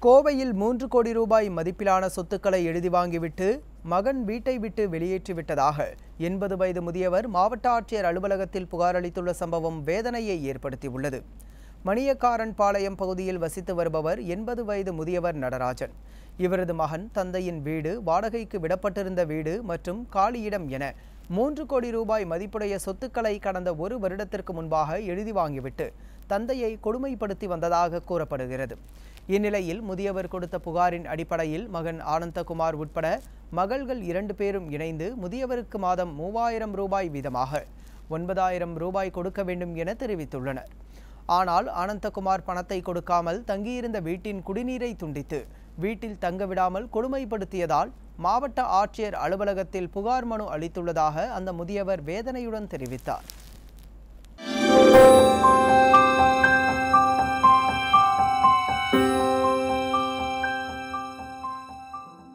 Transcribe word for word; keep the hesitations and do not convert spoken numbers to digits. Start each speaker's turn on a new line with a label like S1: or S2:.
S1: கோவையில் மூன்று கோடி ரூபாய் மதிப்பிலான சொத்துக்களை எழுதி வாங்கிவிட்டு மகன் வீட்டை விட்டு வெளியேற்றிவிட்டதாக எண்பது வயது முதியவர் மாவட்ட ஆட்சியர் அலுவலகத்தில் புகார் அளித்துள்ள சம்பவம் வேதனையை ஏற்படுத்தியுள்ளது. மணியக்காரன் பாளையம் பகுதியில் வசித்து வருபவர் எண்பது வயது முதியவர் நடராஜன். இவரது மகன் தந்தையின் வீடு, வாடகைக்கு விடப்பட்டிருந்த வீடு மற்றும் காலியிடம் என மூன்று கோடி ரூபாய் மதிப்புடைய சொத்துக்களை கடந்த ஒரு வருடத்திற்கு முன்பாக எழுதி வாங்கிவிட்டு தந்தையை கொடுமைப்படுத்தி வந்ததாக கூறப்படுகிறது. இந்நிலையில் முதியவர் கொடுத்த புகாரின் அடிப்படையில் மகன் ஆனந்தகுமார் உட்பட மகள்கள் இரண்டு பேரும் இணைந்து முதியவருக்கு மாதம் மூவாயிரம் ரூபாய் வீதமாக ஒன்பதாயிரம் ரூபாய் கொடுக்க வேண்டும் என தெரிவித்துள்ளனர். ஆனால் ஆனந்தகுமார் பணத்தை கொடுக்காமல் தங்கியிருந்த வீட்டின் குடிநீரை துண்டித்து வீட்டில் தங்க விடாமல் கொடுமைப்படுத்தியதால் மாவட்ட ஆட்சியர் அலுவலகத்தில் புகார் மனு அளித்துள்ளதாக அந்த முதியவர் வேதனையுடன் தெரிவித்தார்.